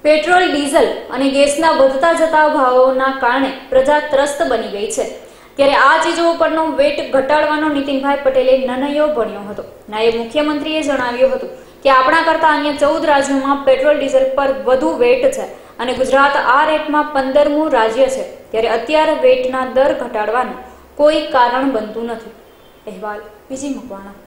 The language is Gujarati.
પેટ્રોલ, ડીઝલ અને ગેસના વધતા જતા ભાવોના કારણે પ્રજા ત્રસ્ત બની ગઈ છે। ત્યારે આ ચીજો પરનો વેટ ઘટાડવાનો નીતિનભાઈ પટેલે નિર્ણયો ભણ્યો હતો। નાયબ મુખ્યમંત્રીએ જણાવ્યું હતું કે આપણા કરતા અન્ય 14 રાજ્યોમાં પેટ્રોલ ડીઝલ પર વધુ વેટ છે અને ગુજરાત આ રેટમાં 15મું રાજ્ય છે। ત્યારે અત્યારે વેટના દર ઘટાડવાનું કોઈ કારણ બનતું નથી। અહેવાલ બીજી મકવાણા।